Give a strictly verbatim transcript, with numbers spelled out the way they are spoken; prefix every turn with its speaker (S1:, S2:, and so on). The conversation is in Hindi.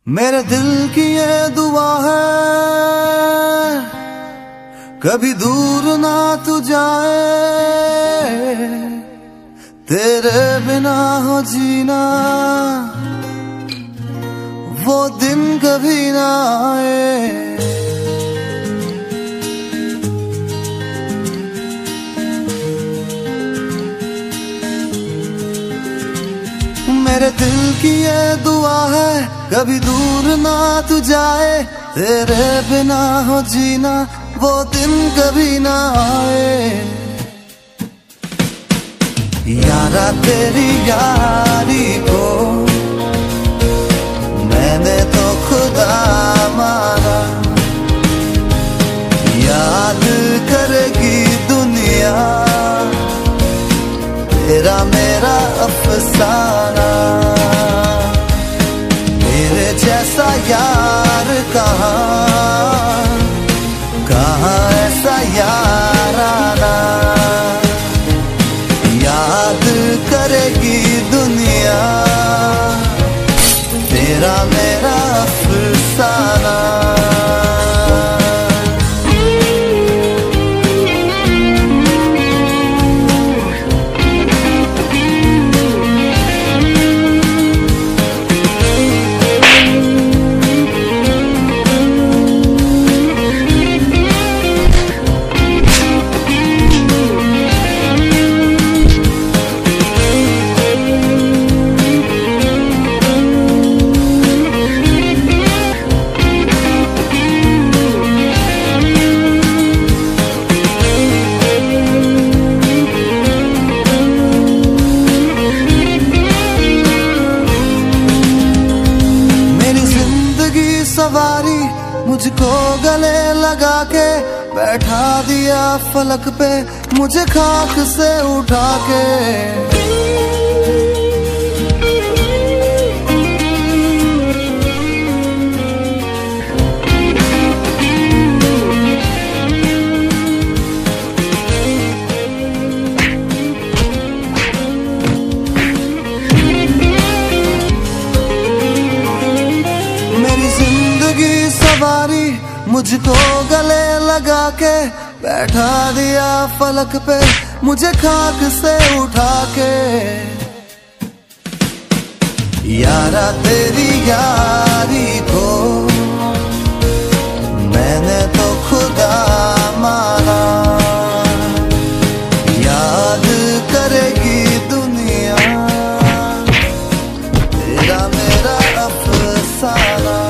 S1: मेरे दिल की ये दुआ है कभी दूर ना तू जाए, तेरे बिना हो जीना वो दिन कभी ना आए। मेरे दिल की ये दुआ है कभी दूर ना तू जाए, तेरे बिना हो जीना वो दिन कभी ना आए। यारा तेरी यारी को मैंने तो खुदा माना, याद करेगी दुनिया तेरा मेरा अफसाना। मेरे जैसा यार कहा कहा ऐसा यार आना, याद करेगी दुनिया तेरा मेरा अफसाना। सवारी मुझको गले लगा के बैठा दिया फलक पे, मुझे खाक से उठा के। सवारी मुझको गले लगा के बैठा दिया फलक पे, मुझे खाक से उठा के। यारा तेरी यारी को मैंने तो खुदा माना, याद करेगी दुनिया तेरा मेरा अफसाना।